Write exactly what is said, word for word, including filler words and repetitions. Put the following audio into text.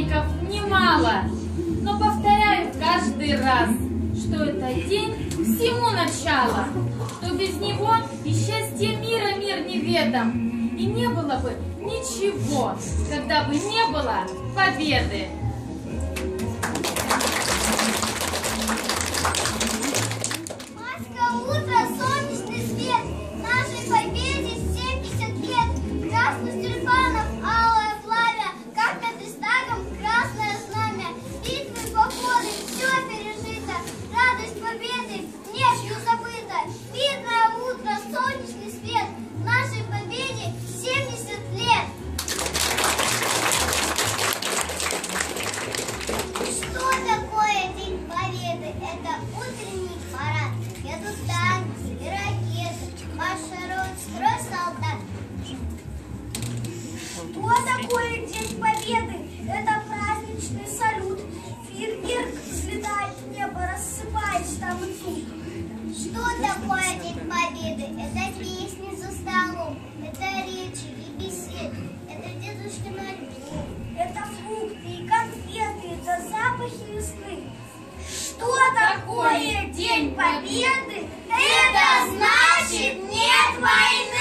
праздников немало, но повторяю каждый раз, что это день всему начало, что без него и счастье мира мир неведом, и не было бы ничего, когда бы не было победы. Майское утро, солнечный свет, нашей победе семьдесят лет. Красных тюльпанов, алое пламя, как над Рейхстагом красное знамя. Битвы, походы, все пережито, радость победы нет, не забыта. Видное утро, солнечный свет, нашей победе семьдесят лет. Что такое День Победы? Это утренний парад. Едут танки и ракеты, маршируют строй солдат. Что такое День Победы? Это праздничный салют. Фейерверк взлетает в небо, рассыпаясь там и тут. Что такое День Победы? Это песни за столом, это речи и беседы, это дедушкин альбом. Это фрукты и конфеты, это запахи весны. Что такое День Победы? Это значит нет войны!